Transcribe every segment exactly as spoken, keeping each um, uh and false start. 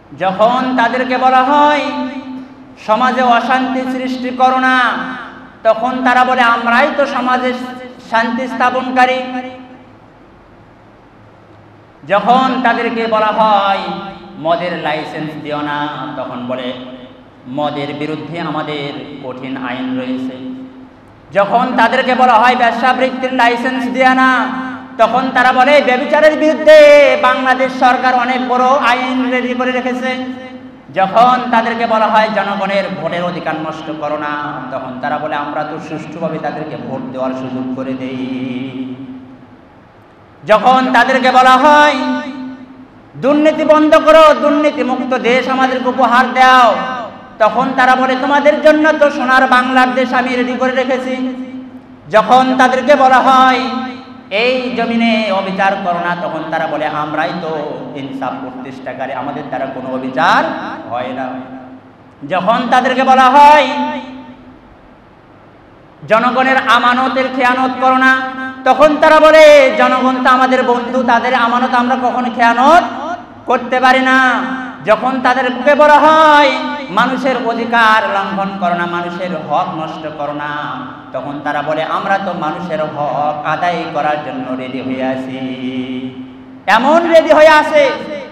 যখন তাদেরকে বলা হয় সমাজে অশান্তি সৃষ্টি করো না, তখন তারা বলে আমরাই তো সমাজে শান্তি স্থাপনকারী। যখন তাদেরকে বলা হয় মদের লাইসেন্স দিও না, তখন বলে মদের বিরুদ্ধে আমাদের কঠিন আইন রয়েছে। যখন তাদেরকে বলা হয় ব্যবসাবৃত্তির লাইসেন্স দিও না, তখন তারা বলে ব্যভিচারের বিরুদ্ধে বাংলাদেশ সরকার অনেক বড় আইন রেডি করে রেখেছে। যখন তাদেরকে বলা হয় জনগণের ভোটের অধিকার নষ্ট করো না, তখন তারা বলে আমরা তো সুষ্ঠুভাবে তাদেরকে ভোট দেওয়ার সুযোগ করে দেই। যখন তাদেরকে বলা হয় দুর্নীতি বন্ধ করো, দুর্নীতি মুক্ত দেশ আমাদেরকে উপহার দাও, তখন তারা বলে তোমাদের জন্য তো সোনার বাংলার দেশ আমি রেডি করে রেখেছি। যখন তাদেরকে বলা হয় এই জমিনে অবিচার করো না, তখন তারা বলে আমরাই তো ইনসাফ প্রতিষ্ঠাকারী, আমাদের দ্বারা কোনো অবিচার হয় না। যখন তাদেরকে বলা হয় জনগণের আমানতের খেয়ানত করো না, তখন তারা বলে জনগণ তো আমাদের বন্ধু, তাদের আমানত আমরা কখনো খেয়ানত করতে পারি না। যখন তাদেরকে বলা হয় মানুষের অধিকার লঙ্ঘন করো না, মানুষের হক নষ্ট করো না, তখন তারা বলে আমরা তো মানুষের হক আদায় করার জন্য রেডি হয়ে আছি। এমন রেডি হয়ে আছে,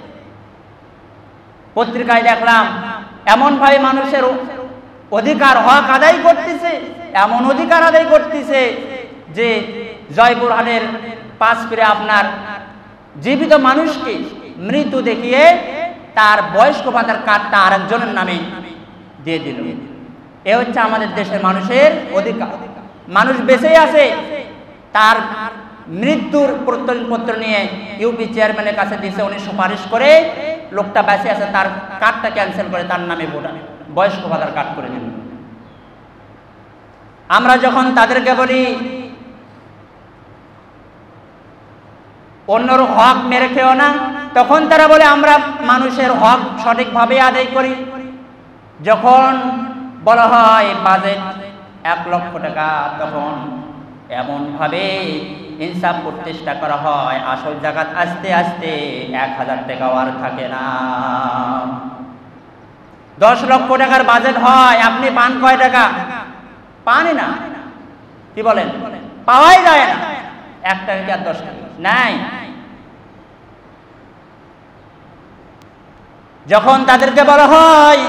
পত্রিকায় দেখলাম এমন ভাবে মানুষের অধিকার হক আদায় করতেছে, এমন অধিকার আদায় করতেছে যে জয়পুরহাটের পাঁচ ফিরে আপনার জীবিত মানুষকে মৃত্যু দেখিয়ে তার বয়স্ক ভাতার কার্ডটা আরেকজনের নামে দিয়ে দিল। এ হচ্ছে আমাদের দেশের মানুষের অধিকার। মানুষ বেঁচে আছে, তার মৃত্যুর প্রত্যয়নপত্র নিয়ে ইউপি চেয়ারম্যানের কাছে দিয়েছে, উনি সুপারিশ করে লোকটা বেঁচে আছে তার কার্ডটা ক্যান্সেল করে তার নামে ভোটার বয়স্ক ভাতার কার্ড করে দিল। আমরা যখন তাদেরকে বলি অন্যর হক মেরে খেও না, তখন তারা বলে আমরা মানুষের হক সঠিকভাবে আদায় করি। যখন বলা হয় বাজেট এক লক্ষ টাকা, তখন এমনভাবে ইনসাফ প্রতিষ্ঠা করা হয় আসল জাকাত আস্তে আস্তে এক হাজার টাকাও আর থাকে না। দশ লক্ষ টাকার বাজেট হয়, আপনি পান কয় টাকা? পানি না, কি বলেন, পাওয়াই যায় না। এক টাকা কি আর দশ টাকা নাই। যখন তাদেরকে বলা হয়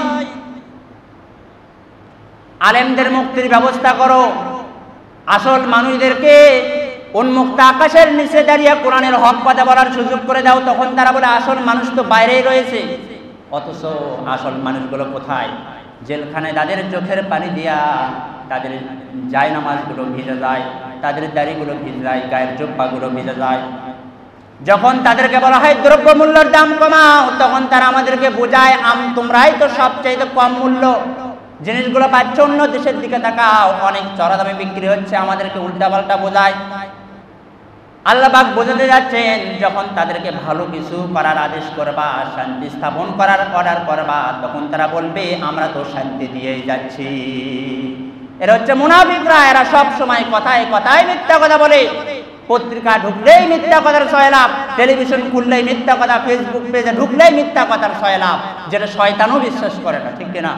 আলেমদের মুক্তির ব্যবস্থা করো, আসল মানুষদেরকে উন্মুক্ত আকাশের নিচে দাঁড়িয়ে কোরআনের হক কথা বলার সুযোগ করে দাও, তখন তারা বলে আসল মানুষ তো বাইরেই রয়েছে। অথচ আসল মানুষগুলো কোথায়? জেলখানায় তাদের চোখের পানি দিয়া তাদের জায়নামাজগুলো ভিজে যায়, তাদের দাড়িগুলো ভিজে যায়, গায়ের জুব্বাগুলো ভিজে যায়। যখন তাদেরকে বলা হয় দ্রব্যমূল্যের দাম কমাও, তখন তারা আমাদেরকে বোঝায় আম তোমরাই তো সবচাইতে কম মূল্য জিনিসগুলো পাচ্ছ, অন্য দেশের দিকে তাকাও, অনেক চড়া দামে বিক্রি হচ্ছে, আমাদেরকে উল্টাপাল্টা বোঝায়। আল্লাহ পাক বোঝাতে যাচ্ছেন যখন তাদেরকে ভালো কিছু করার আদেশ করবা, শান্তি স্থাপন করার অর্ডার করবা, তখন তারা বলবে আমরা তো শান্তি দিয়েই যাচ্ছি। এরা হচ্ছে মুনাফিকরা, এরা সব সময় কথায় কথায় মিথ্যা কথা বলে। পত্রিকা ঢুকলেই মিথ্যা কথার সয়লাভ, টেলিভিশন খুললেই মিথ্যা কথা, ফেসবুক পেজে ঢুকলেই মিথ্যা কথার সয়লাভ, যেটা শয়তানও বিশ্বাস করে না, ঠিক কিনা?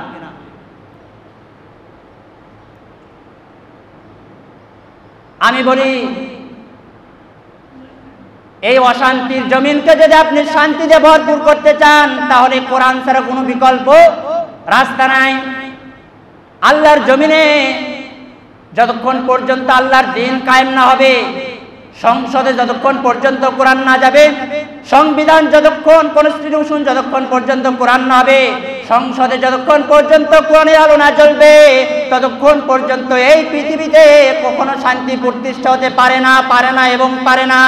আমি বলি এই অশান্তির জমিনকে যদি আপনি শান্তিতে ভরপুর করতে চান, তাহলে কোরআন ছাড়া কোনো বিকল্প রাস্তা নাই। আল্লাহর জমিনে যতক্ষণ পর্যন্ত আল্লাহর দ্বীন কায়েম না হবে, সংসদে যতক্ষণ পর্যন্ত কোরআন না যাবে, সংবিধান যতক্ষণ, কনস্টিটিউশন যতক্ষণ পর্যন্ত কোরআন না হবে, সংসদে যতক্ষণ পর্যন্ত কোরআনের আলো না জ্বলবে, ততক্ষণ পর্যন্ত এই পৃথিবীতে কখনো শান্তি প্রতিষ্ঠা হতে পারে না, পারে না এবং পারে না।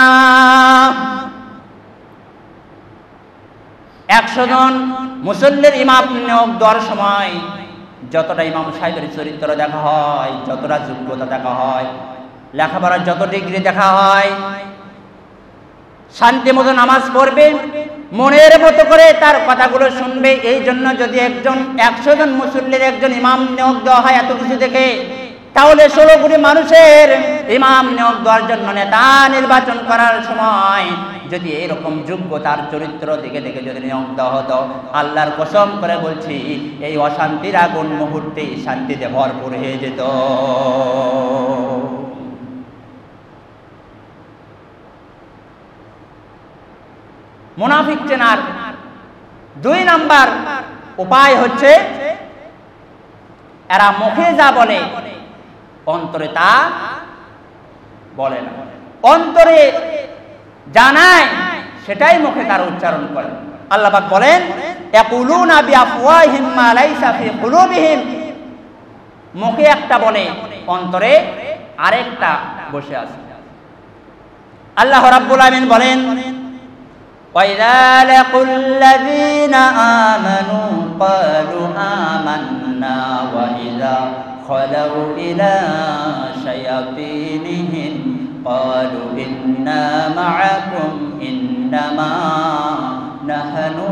একশো জন মুসল্লির ইমাম নিয়োগ দেওয়ার সময় যতটা ইমাম সাহেবের চরিত্র দেখা হয়, যতটা যোগ্যতা দেখা হয়, লেখাপড়ার যত ডিগ্রি দেখা হয়, শান্তি মতো নামাজ পড়বে, মনের মতো করে তার কথাগুলো শুনবে। এই জন্য যদি একজন একশো জন মুসল্লির একজন ইমাম নিয়োগ দেওয়া হয় এত কিছু দেখে, তাহলে ষোলো কোটি মানুষের ইমাম নিয়োগ দেওয়ার জন্য, নেতা নির্বাচন করার সময় যদি এরকম যোগ্যতার চরিত্র দিকে দেখে যদি নিয়োগ দেওয়া হতো, আল্লাহর কসম করে বলছি এই অশান্তির আগুন মুহূর্তেই শান্তিতে ভরপুর হয়ে যেত। মুনাফিক চেনার দুই নাম্বার উপায় হচ্ছে এরা মুখে যা বলে অন্তরে তা বলে না, অন্তরে জানায় সেটাই মুখে তারা উচ্চারণ করে। আল্লাহ পাক বলেন ইয়াকুলুনা বিআফওয়াহিহিম মা লাইসা ফি কুলুবিহিম, মুখে একটা বলে অন্তরে আরেকটা বসে আছে। আল্লাহ রাব্বুল আলামিন বলেন ওয়াইযা লাকুল্লাযীনা আমানু ক্বালু আমান্না ওয়া ইযা খালাউ ইলা শায়াতিনিহিম ক্বালু ইন্না মা'আকুম ইন্নামা নাহনু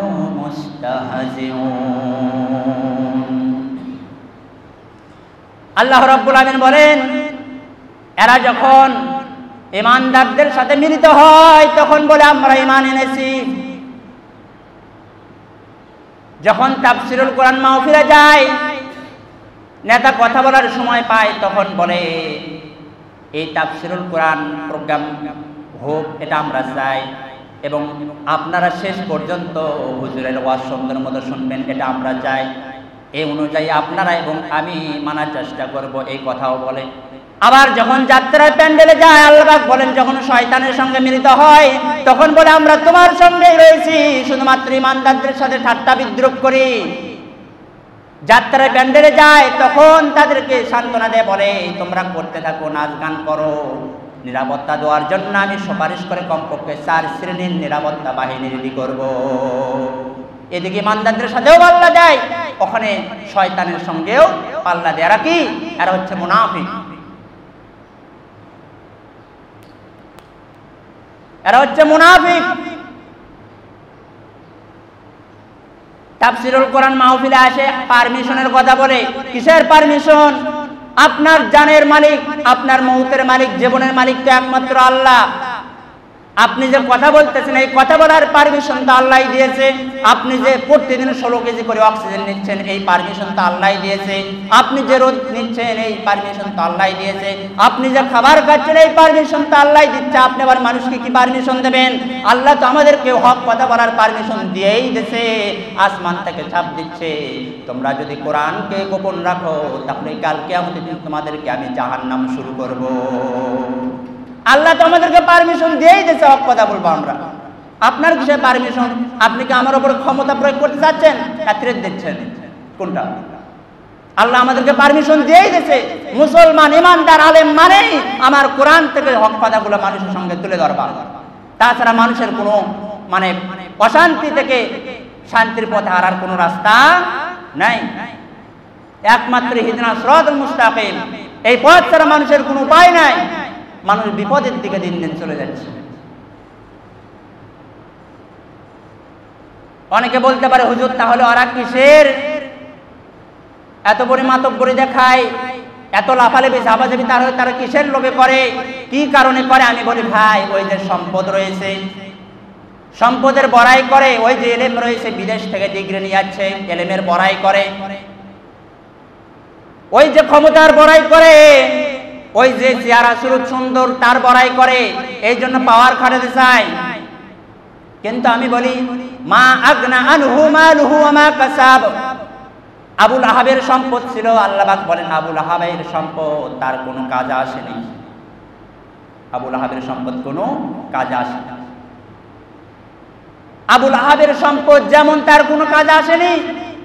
মুস্তাহজিউন। আল্লাহ রাব্বুল আলামিন বলেন এরা যখন ঈমানদারদের সাথে মিলিত হয় তখন বলে আমরা ঈমান এনেছি। যখন তাফসীরুল কোরআন মাহফিলে যায়, নেতা কথা বলার সময় পায়, তখন বলে এই তাফসীরুল কোরআন প্রোগ্রাম হোক, এটা আমরা চাই, এবং আপনারা শেষ পর্যন্ত হুজুরের ওয়াজ সুন্দর মতো শুনবেন, এটা আমরা চাই, এই অনুযায়ী আপনারা এবং আমি মানার চেষ্টা করব, এই কথাও বলে। আবার যখন যাত্রার প্যান্ডেলে যায়, আল্লাহ পাক বলেন যখন শয়তানের সঙ্গে মিলিত হয় তখন বলে আমরা তোমার সঙ্গেই রয়েছি, শুধুমাত্র ঈমানদারদের সাথে ঠাট্টা বিদ্রূপ করি। যাত্রার প্যান্ডেলে যায় তখন তাদেরকে সান্ত্বনা দিয়ে বলে তোমরা করতে থাকো, নাচ গান করো, নিরাপত্তা দেওয়ার জন্য আমি সুপারিশ করে কমপক্ষে চার শ্রেণীর নিরাপত্তা বাহিনী রেডি করব। এদিকে ঈমানদারদের সাথেও পাল্লা দেয়, ওখানে শয়তানের সঙ্গেও পাল্লা দেয়। এরা কি? এরা হচ্ছে মুনাফিক, এরা হচ্ছে মুনাফিক। তাফসীরুল কোরআন মাহফিলে আসে পারমিশনের কথা বলে। কিসের পারমিশন? আপনার জানের মালিক, আপনার মৌতের মালিক, জীবনের মালিক তো একমাত্র আল্লাহ। আপনি যে কথা বলতেছেন এই কথা বলার পারমিশন তো আল্লাহই দিয়েছে। আপনি যে প্রতিদিন ষোলো কেজি করে অক্সিজেন নিচ্ছেন এই পারমিশন তো আল্লাহই দিয়েছে। আপনি যে রোদ নিচ্ছেন এই পারমিশন তো আল্লাহই দিয়েছে। আপনি যে খাবার খাচ্ছেন এই পারমিশন তো আল্লাহই দিচ্ছে। আপনি আবার মানুষকে কি পারমিশন দেবেন? আল্লাহ তো আমাদেরকে হক কথা বলার পারমিশন দিয়েই দিয়েছে, আসমান থেকে ছাপ দিচ্ছে তোমরা যদি কোরআনকে গোপন রাখো তাহলে কাল কিয়ামতের দিন তোমাদেরকে আমি জাহান্নাম শুরু করব। আল্লাহ তো আমাদেরকে পারমিশন দিয়েই দিয়েছে হক কথা বলবো আমরা। আপনার কিসের পারমিশন? আপনি কি আমার উপর ক্ষমতা প্রয়োগ করতে চাচ্ছেন না থ্রেট দিচ্ছেন? কোনটা? আল্লাহ আমাদেরকে পারমিশন দিয়েই দিয়েছে। মুসলমান ইমানদার আলেম মানেই আমার কোরআন থেকে হক কথাগুলো মানুষের সঙ্গে তুলে ধরবা। তাছাড়া মানুষের কোনো মানে অশান্তি থেকে শান্তির পথে হারার কোনো রাস্তা নাই। একমাত্র ইহদিনাস সিরাতাল মুস্তাকিম, এই পথ ছাড়া মানুষের কোনো উপায় নাই। মানুষ বিপদের দিকে দিন দিন চলে যাচ্ছে। অনেকে বলতে পারে হুজুর তাহলে ওরা কিসের এত বড় মাতব্বরি দেখায়, এত লাফালাফি ঝাপাঝাপি, তাহলে তারা কিসের লোভে করে, কি কারণে করে? আমি বলি ভাই ওই যে সম্পদ রয়েছে, সম্পদের বড়াই করে। ওই যে এলেম রয়েছে, বিদেশ থেকে ডিগ্রি নিয়ে যাচ্ছে, এলেমের বড়াই করে। ওই যে ক্ষমতার বড়াই করে, ওই যে চেহারা সুরত সুন্দর তার বড়াই করে, এই জন্য পাওয়ার খাটাতে চায়। কিন্তু আমি বলি মা আগনা আনহু মালুহু ওয়া মা কাসাব। আবুল আহাবের সম্পদ ছিল, আল্লাহ পাক বলেন আবুল আহাবের সম্পদ তার কোনো কাজে আসেনি। আবুল আহাবের সম্পদ কোনো কাজে আসেনি। আবুল আহাবের সম্পদ যেমন তার কোনো কাজে আসেনি,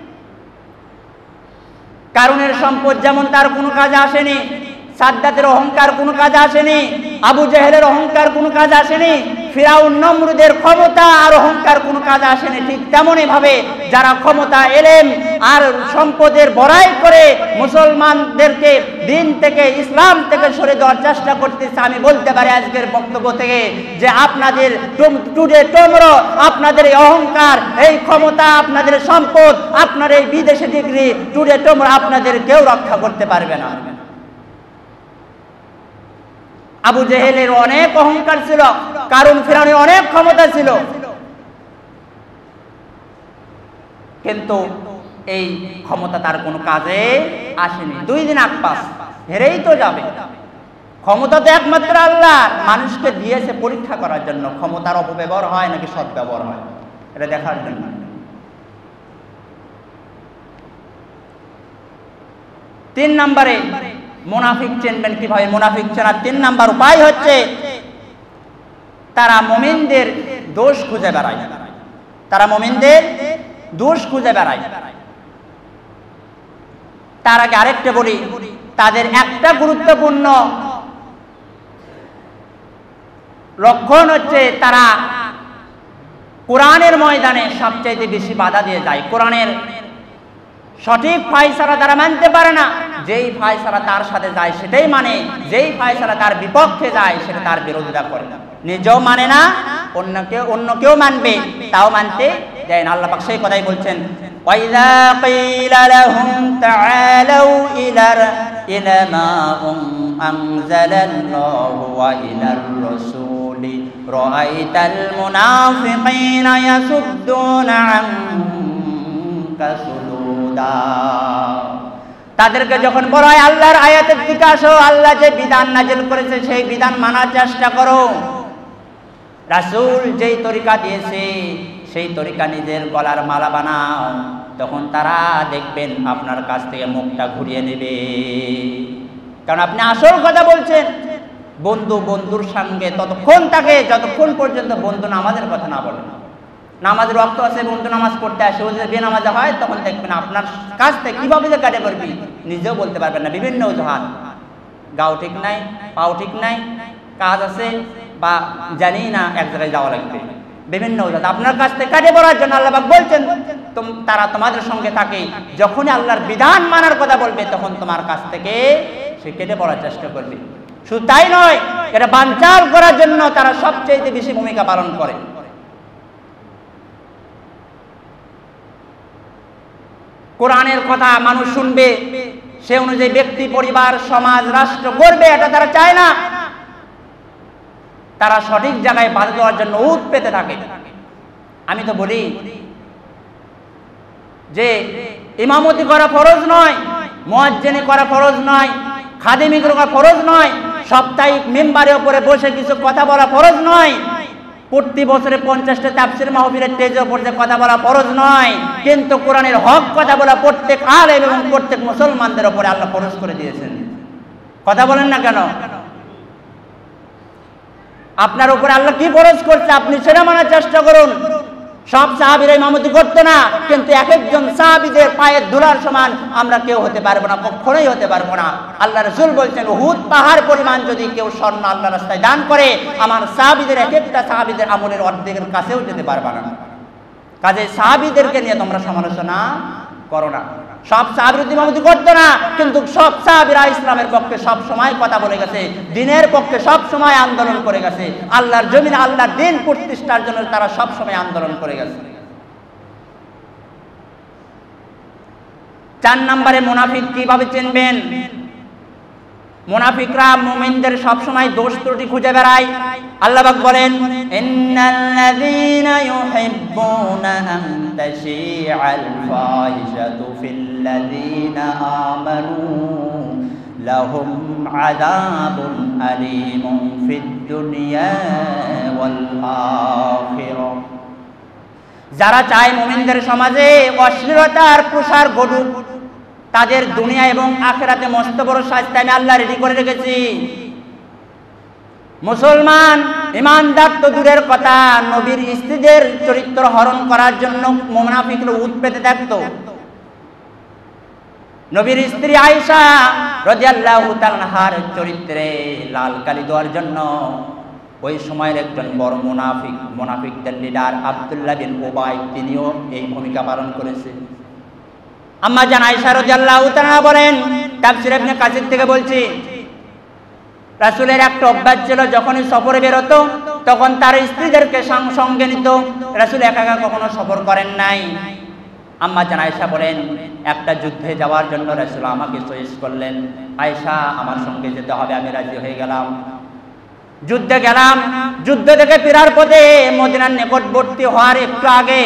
কারুনের সম্পদ যেমন তার কোনো কাজে আসেনি, সাদ্দাতের অহংকার কোনো কাজে আসেনি, আবু জেহেলের অহংকার কোনো কাজে আসেনি, ফিরাউন নমরুদের ক্ষমতা আর অহংকার কোনো কাজে আসেনি। ঠিক তেমনই ভাবে যারা ক্ষমতা এলেম আর সম্পদের বড়াই করে মুসলমানদেরকে দিন থেকে ইসলাম থেকে সরে দেওয়ার চেষ্টা করতেছে, আমি বলতে পারি আজকের বক্তব্য থেকে যে আপনাদের টুডে টুমরো, আপনাদের এই অহংকার, এই ক্ষমতা, আপনাদের সম্পদ, আপনার এই বিদেশি ডিগ্রি, টুডে টুমরো আপনাদের কেউ রক্ষা করতে পারবে না। আবু জেহেলের অনেক অহংকার ছিল, কারণ ফিরআউনের অনেক ক্ষমতা ছিল, কিন্তু এই ক্ষমতা তার কোনো কাজে আসেনি। দুই দিন আকপাস, হেরেই তো যাবে। ক্ষমতা তো একমাত্র আল্লাহ মানুষকে দিয়েছে পরীক্ষা করার জন্য, ক্ষমতার অপব্যবহার হয় নাকি সদ্ব্যবহার হয় এটা দেখার জন্য। তিন নম্বরে মুনাফিক চিনবেন কিভাবে? মুনাফিক চেনার তিন নাম্বার উপায় হচ্ছে তারা মুমিনদের দোষ খুঁজে বেড়ায়। তারা মুমিনদের দোষ খুঁজে বেড়ায়। তার আগে আরেকটা বলি, তাদের একটা গুরুত্বপূর্ণ লক্ষণ হচ্ছে তারা কোরআনের ময়দানে সবচাইতে বেশি বাধা দিয়ে যায়। কোরআনের সঠিক ফায়সালা তারা মানতে পারে না। যেই ফায়সালা তার সাথে যায় সেটাই মানে, যেই ফায়সালা তার বিপক্ষে যায় সেটা তার বিরোধিতা করে। নিজেও মানে না, অন্য কেউ অন্য কেউ মানবে তাও মানতে দেয় না। আল্লাহ পাক সেই কথাই বলছেন, ওয়াইযা কিলা লাহুম তাআলাউ ইলার ইলা মা আনজালাল্লাহু ওয়া ইলার রাসূলি রাআইতাল মুনাফিকিনা ইয়াসুদ্দুনা আনকা সুদুদা। তাদেরকে যখন বলা হয় আল্লাহর আয়াতের দিকে আসো, আল্লাহ যে বিধান নাজিল করেছে সেই বিধান মানার চেষ্টা করো, রাসূল যেই তরিকা দিয়েছে সেই তরিকা নিজের গলার মালা বানাও, তখন তারা দেখবেন আপনার কাছ থেকে মুখটা ঘুরিয়ে নেবে। কারণ আপনি আসল কথা বলছেন। বন্ধু বন্ধুর সঙ্গে ততক্ষণ থাকে যতক্ষণ পর্যন্ত বন্ধু নামাজের কথা না বলে। নামাজের রক্ত আছে, বন্ধু নামাজ পড়তে আসে, ও যদি বেনামাজে হয় তখন দেখবেন আপনার কাছ থেকে কিভাবে যে কাটে করবি নিজেও বলতে পারবেন না। বিভিন্ন অজুহাত, গাও ঠিক নাই, পাও ঠিক নাই, কাজ আছে বা জানি না এক জায়গায় যাওয়া লাগবে, বিভিন্ন অজুহাত আপনার কাছ থেকে কাটে পড়ার জন্য আল্লাহ পাক বলছেন তারা তোমাদের সঙ্গে থাকে, যখনই আল্লাহর বিধান মানার কথা বলবে তখন তোমার কাছ থেকে সে কেটে পড়ার চেষ্টা করবে। শুধু তাই নয়, এটা বানচাল করার জন্য তারা সবচেয়ে বেশি ভূমিকা পালন করে। কোরআনের কথা মানুষ শুনবে, সে অনুযায়ী ব্যক্তি, পরিবার, সমাজ, রাষ্ট্র করবে, এটা তারা চায় না। তারা সঠিক জায়গায় বাধা দেওয়ার জন্য উৎ পেতে থাকে। আমি তো বলি যে ইমামতি করা ফরজ নয়, মুয়াজ্জিনি করা ফরজ নয়, খাদেমি করা ফরজ নয়, সাপ্তাহিক মিম্বারের উপরে বসে কিছু কথা বলা ফরজ নয়, প্রতি বছরে পঞ্চাশটা তাফসীর মাহফিলের স্টেজের উপর যে কথা বলা ফরজ নয়, কিন্তু কোরআনের হক কথা বলা প্রত্যেক আলেম এবং প্রত্যেক মুসলমানদের উপরে আল্লাহ ফরজ করে দিয়েছেন। কথা বলেন না কেন? আপনার উপরে আল্লাহ কি ফরজ করছে আপনি সেটা মানার চেষ্টা করুন। সব সাহাবীরা ইমামতি করতো না, কিন্তু এক একজন সাহাবীদের পায়ের ধুলার সমান আমরা কেউ হতে পারবো না, কখনোই হতে পারবো না। আল্লাহ রাসূল বলছেন উহুদ পাহাড় পরিমাণ যদি কেউ স্বর্ণ আল্লাহর রাস্তায় দান করে, আমার সাহাবীদের এক একটা সাহাবীদের আমলের অর্ধেকের কাছেও যেতে পারবে না। কাজে সাহাবীদেরকে নিয়ে তোমরা সমালোচনা করো না। সব সাহাবীরা ইমামতি করতো না, কিন্তু সব সাহাবীরা ইসলামের পক্ষে সব সময় কথা বলে গেছে, দ্বীনের পক্ষে সব সময় আন্দোলন করে গেছে, আল্লাহর জমিনে আল্লাহর দ্বীন প্রতিষ্ঠার জন্য তারা সব সময় আন্দোলন করে গেছে। চার নম্বরে মুনাফিক কিভাবে চিনবেন? মুনাফিকরা মুমিনদের সব সময় দোষ ত্রুটি খুঁজে বেড়ায়। আল্লাহ পাক বলেন ইন্নাল্লাযীনা ইউহিব্বুনা আন তাশিআল ফাহিশাতু ফিল্লাযীনা আমানু লাহুম আযাবুন আলীমুন ফিদ দুনিয়া ওয়াল আখিরাহ। যারা চায় মুমিনদের সমাজে অশ্লীলতার প্রসার ঘটুক, তাদের দুনিয়া এবং আখিরাতে মস্ত বড় শাস্তি আমি আল্লাহ রেডি করে রেখেছি। মুসলমান ইমানদার তো দূরের কথা, নবীর স্ত্রীদের চরিত্র হরণ করার জন্য মুনাফিকরা উৎ পেতে থাকতো। নবীর স্ত্রী আয়েশা রাদিয়াল্লাহু তাআলা আনহার চরিত্রে লাল কালি দেওয়ার জন্য ওই সময়ের একজন বড় মুনাফিক, মুনাফিকদের লিডার আব্দুল্লাহ বিন উবাই, তিনিও এই ভূমিকা পালন করেছে। আম্মা জান আয়েশা রাদিয়াল্লাহু তাআলা বলেন, তাফসীর ইবনে কাসির থেকে বলছি, রাসূলের একটা অভ্যাস ছিল, যখনই সফরে বের হতো তখন তার স্ত্রীদেরকে সঙ্গে নিত। রাসূল একা একা কখনো সফর করেন নাই। আম্মা জান আয়েশা বলেন, একটা যুদ্ধে যাওয়ার জন্য রাসূল আমাকে চয়েস করলেন, আয়েশা আমার সঙ্গে যেতে হবে, আমি রাজি হয়ে গেলাম। যুদ্ধে গেলাম। যুদ্ধ থেকে ফেরার পথে মদিনার নিকটবর্তী হওয়ার একটু আগে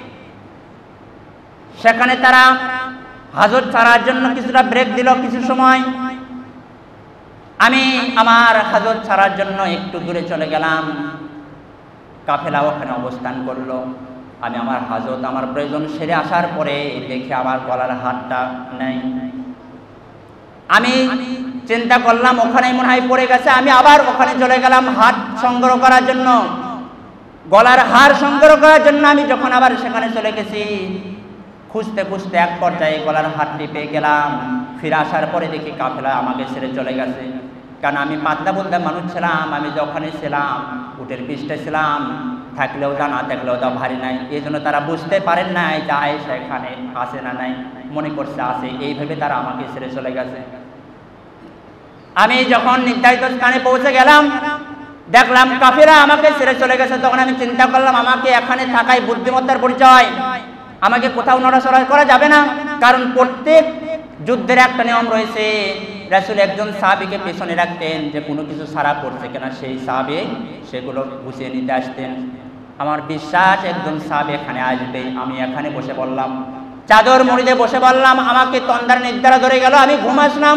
সেখানে তারা হাজত ছাড়ার জন্য কিছুটা ব্রেক দিল কিছু সময়। আমি আমার হাজত ছাড়ার জন্য একটু দূরে চলে গেলাম। কাফেলা ওখানে অবস্থান করলো। আমি আমার হাজত আমার প্রয়োজন সেরে আসার পরে দেখি আবার গলার হাতটা নেই। আমি চিন্তা করলাম ওখানেই মনে হয় পড়ে গেছে। আমি আবার ওখানে চলে গেলাম হাত সংগ্রহ করার জন্য, গলার হার সংগ্রহ করার জন্য। আমি যখন আবার সেখানে চলে গেছি, খুঁজতে খুঁজতে এক পর্যায়ে গলার হাতটি পেয়ে গেলাম। ফিরে আসার পরে দেখি কাফেলা আমাকে ছেড়ে চলে গেছে। কারণ আমি পাতলা বলতে মানুষ ছিলাম, আমি যখনই ছিলাম উটের পিঠে ছিলাম, থাকলেও তা না থাকলেও তা ভারী নাই। এই জন্য তারা বুঝতে পারেন নাই যে আয়েশা এখানে আছে না নাই, মনে করছে আছে, এইভাবে তারা আমাকে ছেড়ে চলে গেছে। আমি যখন নির্ধারিত স্থানে পৌঁছে গেলাম, দেখলাম কাফেরা আমাকে ছেড়ে চলে গেছে। তখন আমি চিন্তা করলাম আমাকে এখানে থাকাই বুদ্ধিমত্তার পরিচয়, আমাকে কোথাও নড়াচড়া করা যাবে না। কারণ প্রত্যেক যুদ্ধের একটা নিয়ম রয়েছে, রাসূল একজন সাহাবীকে পেছনে রাখতেন যে কোনো কিছু ছাড়া পড়ছে কিনা, সেই সাহাবী সেগুলো গুছিয়ে নিতে আসতেন। আমার বিশ্বাস একজন সাহাবী এখানে আসবে। আমি এখানে বসে পড়লাম, চাদর মুড়িতে বসে পড়লাম। আমাকে তন্দার নিদ্রা ধরে গেল, আমি ঘুম আসলাম।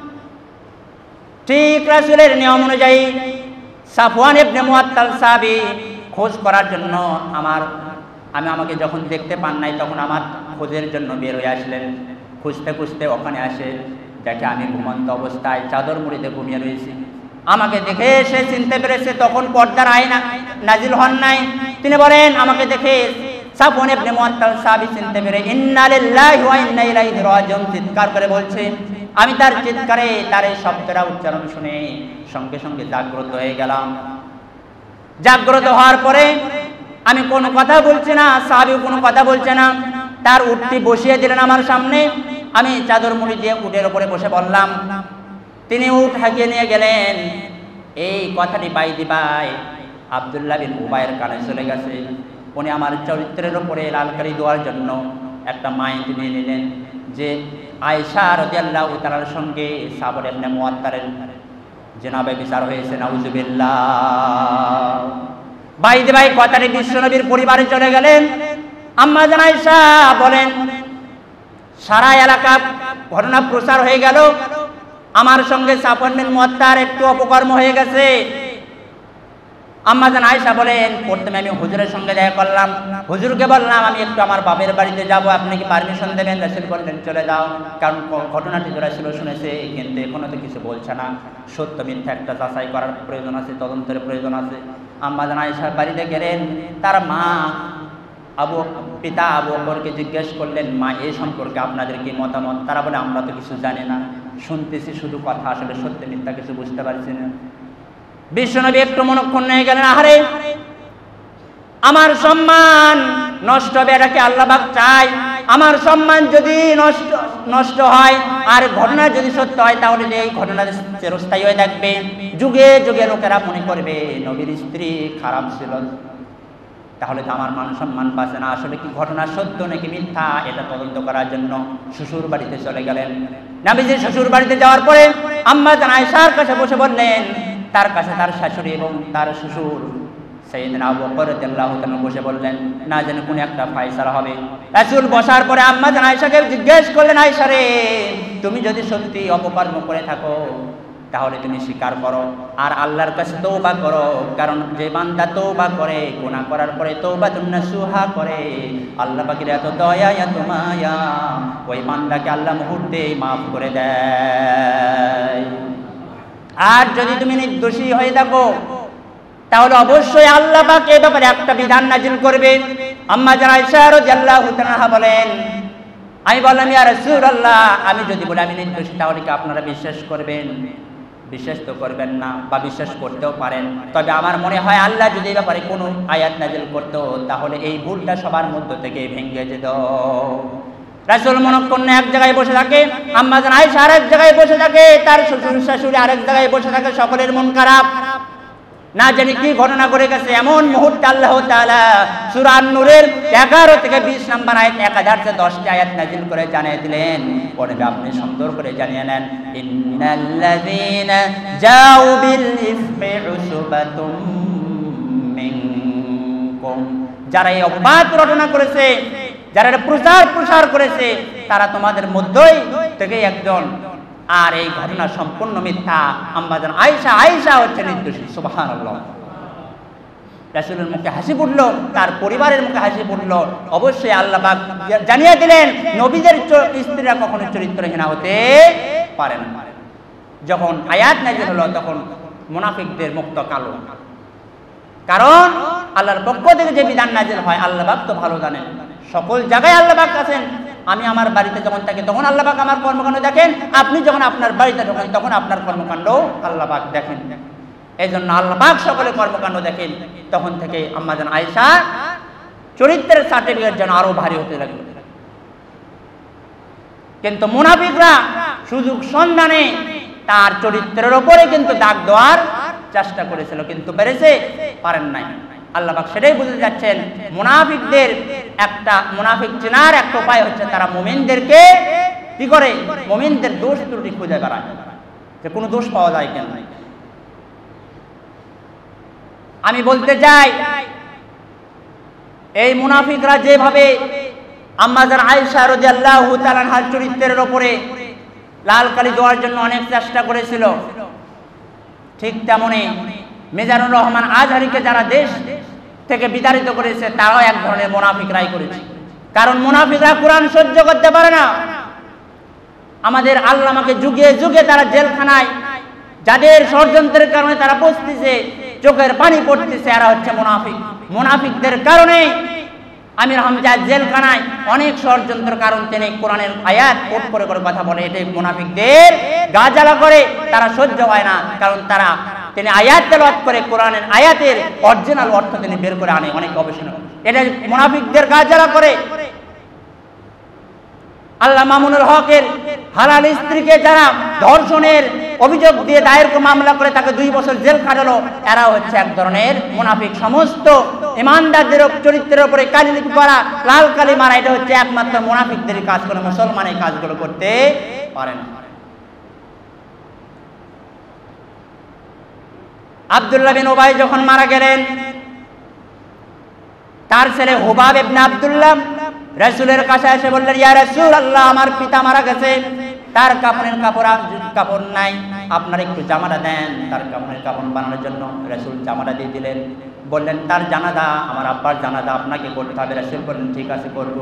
ঠিক রাসূলের নিয়ম অনুযায়ী সাফওয়ান ইবনে মুআত্তাল সাহাবী খোঁজ করার জন্য আমার আমি আমাকে যখন দেখতে পান নাই তখন আমার খোঁজের জন্য বের হয়ে আসলেন। খুঁজতে খুঁজতে ওখানে আসে, দেখে আমি ঘুমন্ত অবস্থায় চাদর মুড়িতে ঘুমিয়ে রয়েছি। আমাকে দেখে সে চিনতে পেরেছে, তখন পর্দার আইন নাজিল হন নাই। তিনি বলেন আমাকে দেখে সাফওয়ান ইবনে মুআত্তাল সাহাবী চিনতে পেরে ইন্না লিল্লাহি ওয়া ইন্না ইলাইহি রাজিউন চিৎকার করে বলছে। আমি তার চিৎকারে তার এই শব্দটা উচ্চারণ শুনে সঙ্গে সঙ্গে জাগ্রত হয়ে গেলাম। জাগ্রত হওয়ার পরে আমি কোনো কথা বলছি না, সাহাবী কোনো কথা বলছে না। তার উটটি বসিয়ে দিলেন আমার সামনে, আমি চাদর মুড়ি দিয়ে উটের উপরে বসে বললাম। তিনি উট হাঁকিয়ে নিয়ে গেলেন। এই কথাটি বাই দিবাই আব্দুল্লাহ বিন উবাইয়ের কানে চলে গেছে। উনি আমার চরিত্রের উপরে লালকারি দেওয়ার জন্য একটা মাইন্ড নিয়ে নিলেন যে আয়েশা রাদিয়াল্লাহু তাআলার সঙ্গে সাবর ইবনে মুআত্তারের জনাবে বিচার হয়েছে, নাউজুবিল্লাহ। বাই দিবাই কথাটি বিশ্বনবীর পরিবারে চলে গেলেন। আম্মা জান আয়েশা বলেন সারা এলাকা ঘটনা প্রচার হয়ে গেল, আমার সঙ্গে সাফওয়ান বিন মুআত্তার একটু অপকর্ম হয়ে গেছে। আম্মা জান আয়েশা বলেন প্রথমে আমি হুজুরের সঙ্গে দেখা করলাম, হুজুরকে বললাম আমি একটু আমার বাপের বাড়িতে যাব, আপনি কি পারমিশন দেবেন? রাসূল বললেন চলে যাও। কারণ ঘটনাটি রাসূল শুনেছে কিন্তু এখনো তো কিছু বলছে না, সত্য মিথ্যা একটা যাচাই করার প্রয়োজন আছে, তদন্তের প্রয়োজন আছে। আম্মা জান আয়েশার বাড়িতে গেলেন, তার মা আবু পিতা আবু বকরকে জিজ্ঞেস করলেন মা এই সম্পর্কে আপনাদের কি মতামত? তারা বলে আমরা তো কিছু জানি না, শুনতেছি শুধু কথা, আসলে সত্য মিথ্যা কিছু বুঝতে পারছি না। বিশ্বনবী একটু মনক্ষণ নিয়ে গেলেন, আহারে আমার সম্মান নষ্ট হবে, এটাকে আল্লাহ পাক চায়? আমার সম্মান যদি নষ্ট নষ্ট হয় আর ঘটনা যদি সত্য হয় তাহলে এই ঘটনা চিরস্থায়ী হয়ে থাকবে, যুগে যুগে লোকেরা মনে করবে নবীর স্ত্রী খারাপ ছিল, তাহলে তো আমার মান সম্মান বাঁচে না। আসলে কি ঘটনা সত্য নাকি মিথ্যা এটা তদন্ত করার জন্য শ্বশুর বাড়িতে চলে গেলেন। নবীজি শ্বশুর বাড়িতে যাওয়ার পরে আম্মা জান আয়েশার কাছে বসে বললেন, তার কাছে তার শাশুড়ি এবং তার শ্বশুর সাইয়েদনা আবু বকর রাদিয়াল্লাহু তাআলা বসে বললেন, না জানি কোন একটা ফয়সালা হবে। রাসূল বসার পরে আম্মা জান আয়েশাকে জিজ্ঞেস করলেন, আয়েশা রে তুমি যদি সত্যি অপকর্ম করে থাকো তাহলে তুমি স্বীকার করো আর আল্লাহর কাছে তওবা করো, কারণ যে বান্দা তওবা করে গুনাহ করার পরে তওবাতুন নাসুহা করে আল্লাহ পাকের এত দয়া এত মায়া, ওই বান্দাকে আল্লাহ মুহূর্তেই মাফ করে দেয়। আর যদি তুমি নির্দোষী হয়ে থাকো তাহলে অবশ্যই আল্লাহ পাক এই ব্যাপারে একটা বিধান নাজিল করবে। আম্মা জান আয়েশা রাদিয়াল্লাহু তাআলা বলেন, আমি বললাম ইয়া রাসূলুল্লাহ আমি যদি বলি আমি নির্দোষী তাহলে কি আপনারা বিশ্বাস করবেন? বিশ্বাস তো করবেন না বা বিশ্বাস করতেও পারেন, তবে আমার মনে হয় আল্লাহ যদি এই ব্যাপারে কোনো আয়াত নাজিল করতো তাহলে এই ভুলটা সবার মধ্য থেকে ভেঙে যেত। রাসূল মনক্ষণ এক জায়গায় বসে থাকে, আম্মা জান আয়েশা আরেক জায়গায় বসে থাকে, তার শ্বশুর শাশুড়ি আরেক জায়গায় বসে থাকে, সকলের মন খারাপ। না জানি কি ঘটনা ঘটে গেছে। এমন মুহূর্তে আল্লাহ তাআলা সূরা আন-নূরের এগারো থেকে বিশ নম্বর আয়াত এক হাজার দশটি আয়াত নাযিল করে জানিয়ে দিলেন। পরে আপনি সুন্দর করে জানিয়ে নেন, ইন্নাল্লাযীনা জাউ বিল ইফমি উসবাতুম মিনকুম, যারা এই অপবাদ রটনা করেছে, যারা এটা প্রচার প্রসার করেছে, তারা তোমাদের মধ্যেই থেকে একজন। আর এই ঘটনা সম্পূর্ণ মিথ্যা। আম্মা জান আয়েশা আয়েশা হচ্ছে নির্দোষী। সুবহানাল্লাহ। রাসূলের মুখে হাসি ফুটলো, তার পরিবারের মুখে হাসি ফুটলো। অবশ্যই আল্লাহ পাক জানিয়ে দিলেন নবীদের স্ত্রীরা কখনো চরিত্রহীনা হতে পারে না। যখন আয়াত নাযিল হলো তখন মুনাফিকদের মুখ তো কালো, কারণ আল্লাহর পক্ষ থেকে যে বিধান নাযিল হয় আল্লাহ পাক তো ভালো জানেন। সকল জায়গায় আল্লাহ পাক আছেন। আমি আমার বাড়িতে যখন থাকি তখন আল্লাহ পাক আমার কর্মকাণ্ড দেখেন, আপনি যখন আপনার বাড়িতে ঢোকেন তখন আপনার কর্মকাণ্ড আল্লাহ পাক দেখেন। এই জন্য আল্লাহ পাক সকলের কর্মকাণ্ড দেখেন। তখন থেকে আম্মা জান আয়েশা চরিত্রের সার্টিফিকেট যেন আরো ভারী হতে লাগলো। কিন্তু মুনাফিকরা সুযোগ সন্ধানে তার চরিত্রের উপরে কিন্তু দাগ দেওয়ার চেষ্টা করেছিল, কিন্তু পেরেছে পারেন নাই। আল্লাহ পাক সেটাই বুঝতে যাচ্ছেন, মুনাফিকদের একটা মুনাফিক চেনার একটা উপায় হচ্ছে তারা মুমিনদেরকে কি করে, মুমিনদের দোষ ত্রুটি খুঁজে বেড়ায়, যে কোনো দোষ পাওয়া যায় কেন। আমি বলতে চাই এই মুনাফিকরা যেভাবে আম্মা জান আয়েশা রাদিয়াল্লাহু তাআলা আনহার চরিত্রের উপরে লাল কালি দেওয়ার জন্য অনেক চেষ্টা করেছিল, ঠিক তেমনি মিজানুর রহমান আজহারীকে যারা দেশ থেকে বিতাড়িত করেছে তারাও এক ধরনের মুনাফিকরাই করেছে। কারণ মুনাফিকরা কোরআন সহ্য করতে পারে না। আমাদের আল্লামাকে যুগে যুগে তারা জেলখানায়, যাদের ষড়যন্ত্রের কারণে তারা বসতেছে, চোখের পানি পড়তেছে, এরা হচ্ছে মুনাফিক। মুনাফিকদের কারণে আমির হামজা জেলখানায় অনেক ষড়যন্ত্রের কারণ তিনি কোরআনের আয়াত কোট করে করে কথা বলে, এটাই মুনাফিকদের গা জ্বালা করে, তারা সহ্য হয় না। কারণ তারা তিনি আয়াত তেলাওয়াত করে কোরআনের আয়াতের অরিজিনাল অর্থ তিনি বের করে আনে অনেক গবেষণা, এটা মুনাফিকদের গা জ্বালা করে। আল্লাহ মামুনুল হকের হালাল স্ত্রীকে যারা ধর্ষণের অভিযোগ দিয়ে দায়ের মামলা করে তাকে দুই বছর জেল কাটালো, এরা হচ্ছে এক ধরনের মুনাফিক। সমস্ত ইমানদারদের চরিত্রের উপরে কালিলিপি করা, লাল কালি মারা, এটা হচ্ছে একমাত্র মুনাফিকদের কাজ করে, মুসলমান এই কাজগুলো করতে পারে না। আব্দুল্লাহ বিন উবাই যখন মারা গেলেন, তার ছেলে হুবাব ইবনে আব্দুল্লাহ রাসূলের কাছে এসে বললেন, ইয়া রাসূলুল্লাহ, আমার পিতা মারা গেছে, তার কাফনের কাপড় কাপড় নাই, আপনারা একটু জামাটা দেন তার কাফনের কাপড় বানানোর জন্য। রাসূল জামাটা দিয়ে দিলেন, বললেন তার জানাজা, আমার আব্বার জানাজা আপনাকে করতে হবে। রাসূল বললেন ঠিক আছে করব।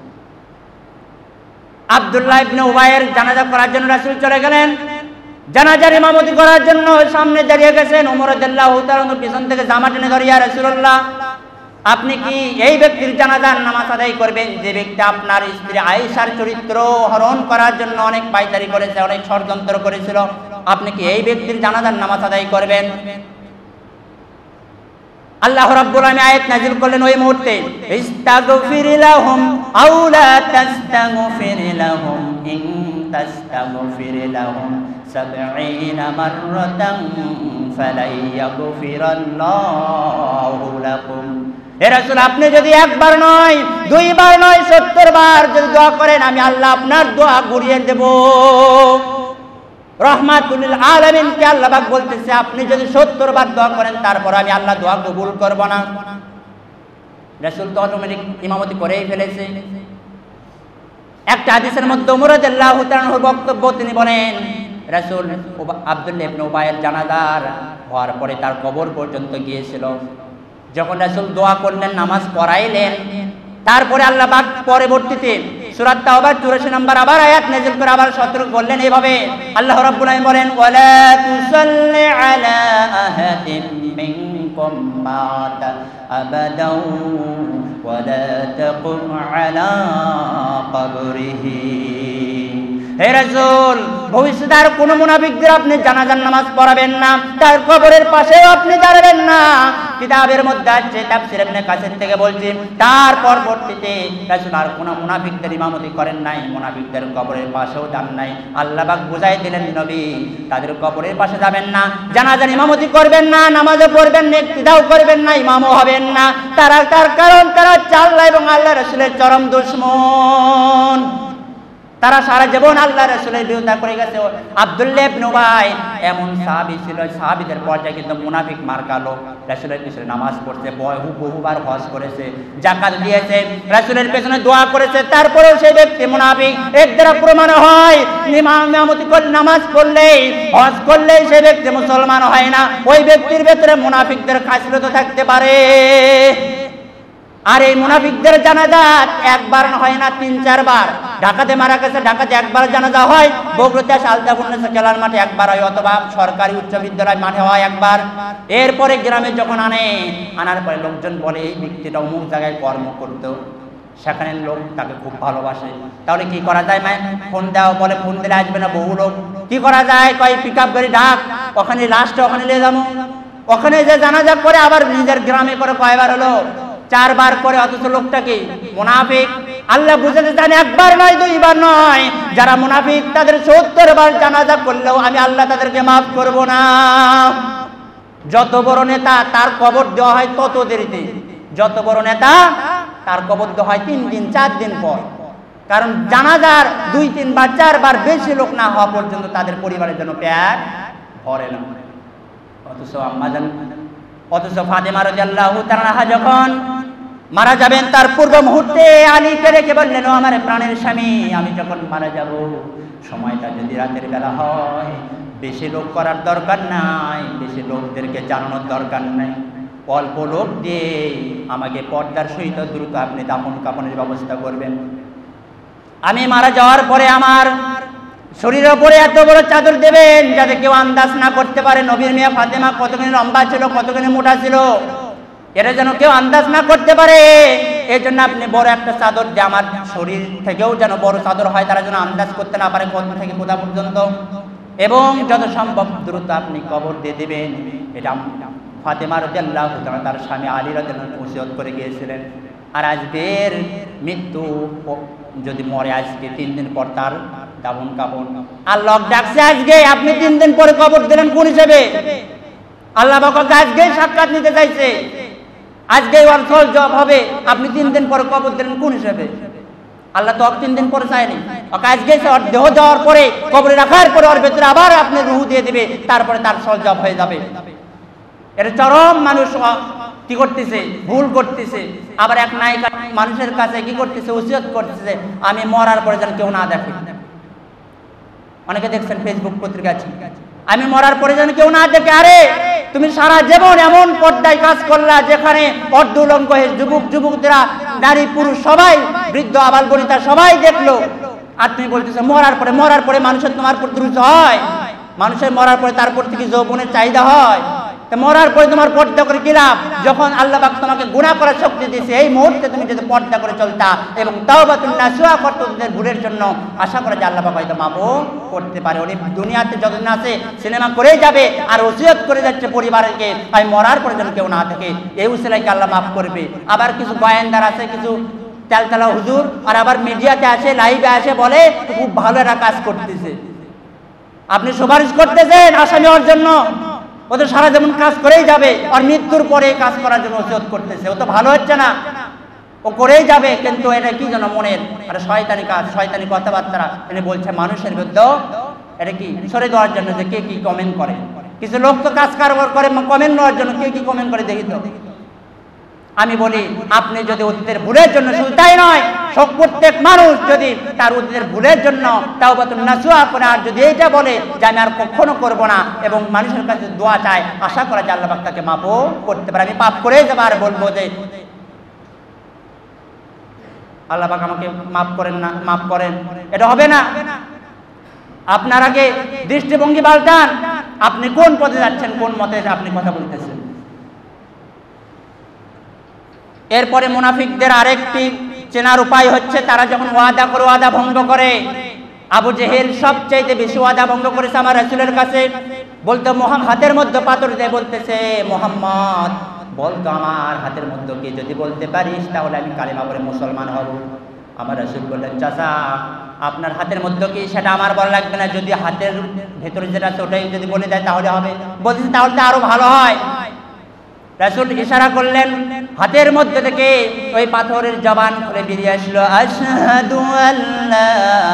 আব্দুল্লাহ ইবনে উবাইয়ের জানাজা করার জন্য রাসূল চলে গেলেন। জানাজার ইমামতি করার জন্য সামনে দাঁড়িয়ে গেছেন ওমর রাদিয়াল্লাহু তাআলা, পিছন থেকে জামা টেনে ধরে, ইয়া রাসূলুল্লাহ, আপনি কি এই ব্যক্তির জানাজার নামাজ আদায় করবেন যে ব্যক্তি আপনার স্ত্রী আয়েশার চরিত্র হরণ করার জন্য অনেক পায়তারি করেছে, অনেক ষড়যন্ত্র করেছিল, আপনি কি এই ব্যক্তির জানাজার নামাজ আদায় করবেন? আল্লাহ রাব্বুল আলামিন আয়াত নাযিল করলেন ওই মুহূর্তে, ইস্তাগফির লাহুম আও লা তাস্তাগফির লাহুম ইন তাস্তাগফির লাহুম সাবঈনা মাররাতান ফালাই ইয়াগফিরাল্লাহু লাকুম। হে রাসূল, আপনি যদি একবার নয়, দুইবার নয়, সত্তর বার যদি দোয়া করেন, আমি আল্লাহ আপনার দোয়া ঘুরিয়ে দেব। রহমাতুল লিল আলামিন কে আল্লাহ পাক বলতেছে, আপনি যদি সত্তর বার দোয়া করেন তারপর আমি আল্লাহ দোয়া কবুল করব না। রাসূল তো অটোমেটিক ইমামতি করেই ফেলেছে। একটা হাদিসের মধ্যে ওমর রাদিয়াল্লাহু তাআলার বক্তব্য, তিনি বলেন রাসূল আব্দুল্লাহ ইবনে উবাইয়ের জানাজার হওয়ার পরে তার কবর পর্যন্ত গিয়েছিল। যখন রাসূল দোয়া করলেন, নামাজ পড়াইলেন, তারপরে আল্লাহ পাক পরবর্তীতে সূরা তাওবার চুরাশি নম্বর আবার আয়াত নাযিল করে আবার সতর্ক করলেন এভাবে। আল্লাহ রাব্বুল আলামিন বলেন, ওয়ালা তুসাল্লি আলা আহাদিন মিনকুম মাতা আবাদাও ওয়ালা তাকুম আলা কবরিহি। হে রাসূল, ভবিষ্যতে আর কোন মুনাফিকদের আপনি জানাজার নামাজ পড়াবেন না, তার কবরের পাশেও আপনি দাঁড়াবেন না, কিতাবের মধ্যে আছে, তাফসীর ইবনে কাসির থেকে বলছি। তার পরবর্তীতে রাসূল আর কোন মুনাফিকদের ইমামতি করেন নাই, মুনাফিকদের কবরের পাশেও যান নাই। আল্লাহ পাক বুঝাই দিলেন নবী তাদের কবরের পাশে যাবেন না, জানাজার ইমামতি করবেন না, নামাজও পড়বেন না, ইক্তিদাও করবেন না, ইমামও হবেন না। তারা তার কারণ তারা আল্লাহ এবং আল্লাহ রাসূলের চরম দুশমন। তারা সারা জীবন আল্লাহ রাসূলের বিরোধিতা করে গেছে। আব্দুল্লাহ ইবনে উবাই এমন সাহাবী ছিল, সাহাবীদের পর্যায়ে কিন্তু মুনাফিক মার্কা লোক। রাসূলের পিছনে নামাজ পড়ছে, বহুবার হজ করেছে, যাকাত দিয়েছে, রাসূলের পেছনে দোয়া করেছে, তারপরেও সেই ব্যক্তি মুনাফিক। এর দ্বারা প্রমাণ হয় ইমামতি করলে, নামাজ পড়লেই, হজ করলেই সেই ব্যক্তি মুসলমান হয় না। ওই ব্যক্তির ভেতরে মুনাফিকদের খাসলত থাকতে পারে। আর এই মুনাফিকদের জানাজা একবার হয় না, তিন চারবার। ঢাকাতে মারা গেছে, ঢাকাতে একবার জানাজা হয়, বগুড়াতে আলতাফুন্নেসা খেলার মাঠে একবার হয়, অথবা সরকারি উচ্চ বিদ্যালয় মাঠে হয় একবার। এরপরে গ্রামে যখন আনে, আনার পরে লোকজন বলে এই ব্যক্তিটা অমুক জায়গায় কর্ম করতো, সেখানে লোক তাকে খুব ভালোবাসে। তাহলে কি করা যায়? মায় ফোন দাও, বলে ফোন দিলে আসবে না বহু লোক। কি করা যায়? কয় পিক আপ গাড়ি ডাক, ওখানে লাস্টে ওখানে নিয়ে যাবো। ওখানে যে জানাজা করে আবার নিজের গ্রামে করে কয়বার হলো? চারবার করে, অথচ লোকটা কি মুনাফিক। আল্লাহ বুঝাতে জানে একবার নয়, দুইবার নয়। যারা মুনাফিক তাদের সত্তর বার জানাজা করলেও আমি আল্লাহ তাদেরকে মাফ করব না। যত বড় নেতা তার কবর দেওয়া হয় তত দেরিতে, যত বড় নেতা তার কবর দেওয়া হয় তিন দিন চার দিন পর। কারণ জানাজার দুই তিনবার চারবার বেশি লোক না হওয়া পর্যন্ত তাদের পরিবারের জন্য পেট ভরে না। অথচ আম্মা জান, অথচ ফাতেমা রাদিয়াল্লাহু তাআলা যখন মারা যাবেন তার পূর্ব মুহূর্তে আলীকে রেখে বললেন, ও আমার প্রাণের স্বামী, আমি যখন মারা যাব সময়টা যদি রাতের বেলা হয়, বেশি লোক করার দরকার নাই, বেশি লোকদেরকে জানানোর দরকার নাই, অল্প লোক দিয়ে আমাকে পর্দার সহিত দ্রুত আপনি দাফন কাফনের ব্যবস্থা করবেন। আমি মারা যাওয়ার পরে আমার শরীরের উপরে এত বড় চাদর দেবেন যাতে কেউ আন্দাজ না করতে পারে নবীর মেয়ে ফাতেমা কতখানি লম্বা ছিল, কতখানি মোটা ছিল, এটা যেন কেউ আন্দাজ না করতে পারে। এই জন্য আপনি বড় একটা চাদর দিয়ে আমার শরীর থেকেও যেন বড় চাদর হয়, তারা যেন আন্দাজ করতে না পারে কোথা থেকে কোথা পর্যন্ত, এবং যত সম্ভব দ্রুত আপনি কবর দিয়ে দেবেন। এটা ফাতেমা রাদিয়াল্লাহু তাআলা তার স্বামী আলী রাদিয়াল্লাহু আনহু ওসিয়ত করে গিয়েছিলেন। আর আজকের মৃত্যু যদি মরে আজকে তিন দিন পর তার দাফন কাফন, আর লোক ডাকছে আজকে, আপনি তিন দিন পরে কবর দিলেন কোন হিসেবে? আল্লাহ পাক আজকে সাক্ষাৎ নিতে চাইছে, আজকে ওয়ারসল জব হবে, আপনি তিন দিন পরে কবর দিলেন কোন হিসেবে? আল্লাহ তো তিন দিন পরে চায়নি, ওকে আজকে দেহ দেওয়ার পরে কবরে রাখার পরে ওর ভেতরে আবার আপনি রুহ দিয়ে দিবে, তারপরে তার সল জব হয়ে যাবে। এটা চরম মানুষ কি করতেছে, ভুল করতেছে। আবার এক নায়িকা মানুষের কাছে কি করতেছে, ওসিয়ত করতেছে আমি মরার পরে যেন কেউ না দেখে। অনেকে দেখছেন ফেসবুক পত্রিকা আছে, আমি মরার পরে যেন কেউ না দেখে। আরে তুমি সারা জীবন এমন পর্দায় কাজ করলা যেখানে অর্ধউলঙ্গ হয়ে যুবক যুবকরা, নারী পুরুষ সবাই, বৃদ্ধ আবাল বনিতা সবাই দেখলো, আর তুমি বলতেছো মরার পরে, মরার পরে মানুষের তোমার প্রতি রুচি হয়? মানুষের মরার পরে তারপর থেকে যৌবনের চাহিদা হয়? মরার পরে তোমার পর্দা করে কি লাভ? যখন আল্লাহ পাক তোমাকে গুনাহ করার শক্তি দিয়েছে, এই মুহূর্তে তুমি যদি পর্দা করে চলতা এবং তাওবাতুন নাসুহা করতে তোমাদের ভুলের জন্য, আশা করা যায় আল্লাহ পাক হয়তো মাফও করতে পারে। উনি দুনিয়াতে যতদিন আছে সিনেমা করেই যাবে, আর ওসিয়ত করে যাচ্ছে পরিবারকে আমি মরার পরে যেন কেউ না থাকে, এই উসিলাকে আল্লাহ মাফ করবে। আবার কিছু গোয়েন্দার আছে, কিছু তেলতেলা হুজুর, আর আবার মিডিয়াতে আসে, লাইভে আসে, বলে খুব ভালো একটা কাজ করতেছে। আপনি সুপারিশ করতেছেন আসামি হওয়ার জন্য, ও তো সারা যেমন কাজ করেই যাবে, আর মৃত্যুর পরে কাজ করার জন্য ওসিয়ত করতেছে, ও তো ভালো হচ্ছে না, ও করেই যাবে। কিন্তু এটা কি যেন মনের একটা শয়তানি কাজ, শয়তানি কথাবার্তা এনে বলছে মানুষের বিরুদ্ধে। এটা কি সরে দেওয়ার জন্য যে কে কি কমেন্ট করে, কিছু লোক তো কাজ কারবার করে কমেন্ট নেওয়ার জন্য, কে কি কমেন্ট করে দেখি তো। আমি বলি আপনি যদি অতীতের ভুলের জন্য, শুধু তাই নয়, সব প্রত্যেক মানুষ যদি তার অতীতের ভুলের জন্য তাওবাতুন নাসুহা করে, আর যদি এইটা বলে যে আমি আর কখনো করবো না, এবং মানুষের কাছে দোয়া চায়, আশা করা যায় আল্লাহ পাক তাকে মাফও করতে পারে। আমি পাপ করেই যাবো আর বলবো যে আল্লাহ পাক আমাকে মাফ করেন না, মাফ করেন, এটা হবে না। আপনার আগে দৃষ্টিভঙ্গি পাল্টান, আপনি কোন পথে যাচ্ছেন, কোন মতে আপনি কথা বলতেছেন। এরপরে মুনাফিকদের আরেকটি চেনার উপায় হচ্ছে, তারা যখন ওয়াদা করে ওয়াদা ভঙ্গ করে। আবু জেহেল সবচাইতে বেশি ওয়াদা ভঙ্গ করেছে আমার রাসূলের কাছে। বলতে হাতের মধ্যে পাথর দিয়ে বলতেছে, মোহাম্মদ বলতো আমার হাতের মধ্যে কি যদি বলতে পারিস তাহলে আমি কালিমা পড়ে মুসলমান হব। আমার রাসূল বললেন, চাচা আপনার হাতের মধ্যে কি সেটা আমার বলা লাগবে না, যদি হাতের ভেতরে যেটা আছে ওটাই যদি বলে দেয় তাহলে হবে। বলতেছে তাহলে তো আরো ভালো হয়। রাসূল ইশারা করলেন, হাতের মধ্যে থেকে ওই পাথরের জবান খুলে বেরিয়ে আসলো, আশহাদু আল্লা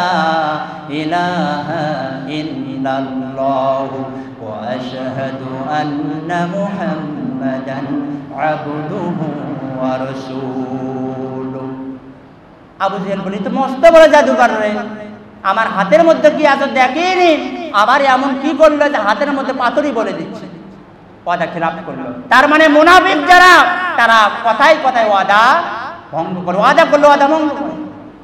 ইলাহা ইল্লাল্লাহু ওয়া আশহাদু আন্না মুহাম্মাদান আবদুহু ওয়া রাসূলুহু। আবু জেহেল বলি, তো মস্ত বড় জাদুকর রে, আমার হাতের মধ্যে কি আছে দেখেনি, আবার এমন কি করলো যে হাতের মধ্যে পাথরই বলে দিচ্ছে। ওয়াদা খেলাপ করলো। তার মানে মুনাফিক যারা, তারা কথায় কথায় ওয়াদা ভঙ্গ করে, ওয়াদা করলো ওয়াদা ভঙ্গ করে।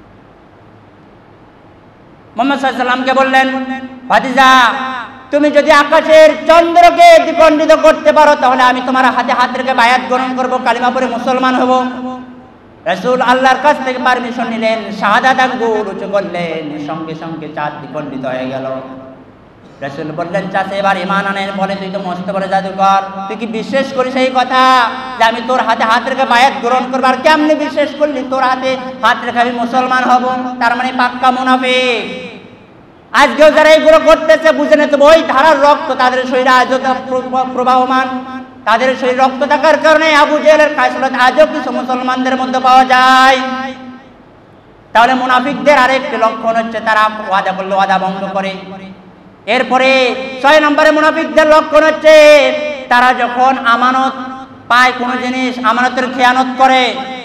মুহাম্মদ সাল্লাল্লাহু আলাইহি ওয়াসাল্লামকে বললেন, ভাতিজা তুমি যদি আকাশের চন্দ্রকে দ্বিখণ্ডিত করতে পারো তাহলে আমি তোমার হাতে হাত রেখে বায়াত গ্রহণ করব, কালিমা পড়ে মুসলমান হব। রাসূল আল্লাহর কাছ থেকে পারমিশন নিলেন, শাহাদাত আঙ্গুল উঁচু করলেন, সঙ্গে সঙ্গে চাঁদ দ্বিখণ্ডিত হয়ে গেল। রাসূল বললেন, চাচা এবার ঈমান আনেন। বলে, তুই তো মস্ত বড় জাদুকর, তুই কি বিশ্বাস করিস এই কথা যে আমি তোর হাতে হাত রেখে বায়াত গ্রহণ করব? আর কেমনে বিশ্বাস করলি তোর হাতে হাত রেখে আমি মুসলমান হব? তার মানে পাক্কা মুনাফিক। আজকেও যারা এইগুলো করতেছে বুঝে নিতে হবে, ওই ধারার রক্ত তাদের শরীরে আজও প্রবাহমান। তাদের শরীর রক্ত থাকার কারণে আবু জেহেলের খাসলত আজও কিছু মুসলমানদের মধ্যে পাওয়া যায়। তাহলে মুনাফিকদের আরেকটি লক্ষণ হচ্ছে তারা ওয়াদা করলে ওয়াদা ভঙ্গ করে। এরপরে ছয় নম্বরে মুনাফিকদের লক্ষণ হচ্ছে তারা যখন আমানত পায় কোনো জিনিস, আমানতের খেয়ানত করে।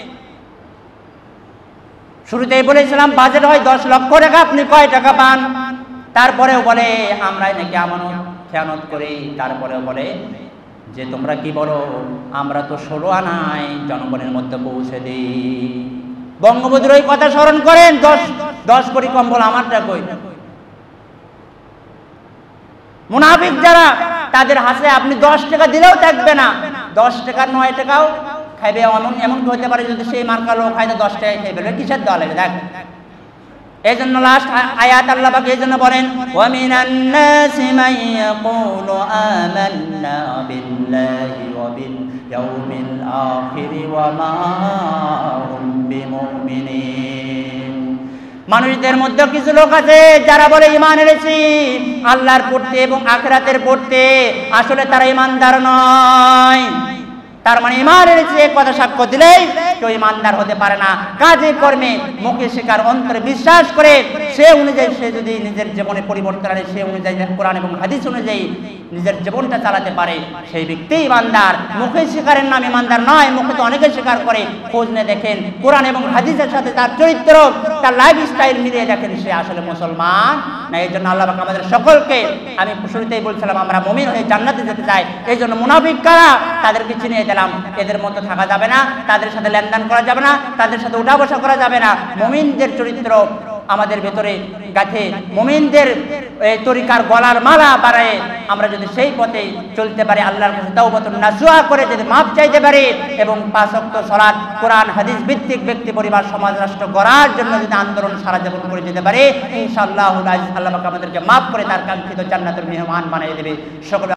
শুরুতেই বলেছিলাম বাজেট হয় দশ লক্ষ টাকা, আপনি কয় টাকা পান? তারপরেও বলে আমরাই নাকি আমানত খেয়ানত করি। তারপরেও বলে যে তোমরা কি বলো, আমরা তো ষোলো আনাই জনগণের মধ্যে পৌঁছে দিই। বঙ্গবন্ধুর ওই কথা স্মরণ করেন, দশ দশ কোটি কম্বল আমারটা কই। মুনাফিক যারা, তাদের হাসে আপনি দশ টাকা দিলেও থাকবে না, দশ টাকা নয় টাকাও খাইবে। এমন এমন হতে পারে যদি সেই মার্কা লোক খাইতে দশ টাকায় খাইবে, কিসের দেওয়া লাগবে? দেখ, এই জন্য লাস্ট আয়াত আল্লাহ পাক এই জন্য বলেন, ওয়া মিনান নাসি মান ইয়াকুলু আমান্না বিল্লাহি ওয়া বিল ইয়াউমিল আখির ওয়া মা হুম বিমুমিনিন। মানুষদের মধ্যে কিছু লোক আছে যারা বলে ঈমান এনেছি আল্লাহর প্রতি এবং আখিরাতের প্রতি, আসলে তারা ঈমানদার নয়। তার মানে ঈমান এনেছে কথা সাক্ষ্য দিলেই কেউ ঈমানদার হতে পারে না। কাজে কর্মে মুখে স্বীকার, অন্তরে বিশ্বাস করে সে অনুযায়ী সে যদি নিজের জীবনে পরিবর্তন আনে, সে অনুযায়ী কোরআন এবং হাদিস অনুযায়ী নিজের জীবনটা চালাতে পারে, সেই ব্যক্তি ঈমানদার। মুখে স্বীকারের নাম ঈমানদার নয়। মুখে তো অনেকে স্বীকার করে, খোঁজ নিয়ে দেখেন কোরআন এবং হাদিসের সাথে তার চরিত্র, তার লাইফ স্টাইল মিলিয়ে দেখেন সে আসলে মুসলমান না। এই জন্য আল্লাহ পাক আমাদের সকলকে, আমি শুরুতেই বলছিলাম আমরা মুমিন হয়ে জান্নাতে যেতে চাই। এই জন্য মুনাফিক কারা তাদেরকে চিনিয়ে দিলাম। এদের মধ্যে থাকা যাবে না, তাদের সাথে লেনদেন করা যাবে না, তাদের সাথে উঠা বসা করা যাবে না। মুমিনদের চরিত্র আমাদের ভেতরে গাথে, মুমিনদের তরিকার গলার মালা বাড়ায় আমরা যদি সেই পথে চলতে পারি, আল্লাহর কাছে তাওবাতুন নাসুহা করে যদি মাপ চাইতে পারি এবং পাঁচ ওয়াক্ত সালাত, কোরআন হাদিস ভিত্তিক ব্যক্তি পরিবার সমাজ রাষ্ট্র গড়ার জন্য যদি আন্দোলন সারা জীবন করে যেতে পারি, ইনশাআল্লাহ আল্লাহ পাক আমাদেরকে মাফ করে তার কাঙ্ক্ষিত জান্নাতের মেহমান বানিয়ে দেবে। সকল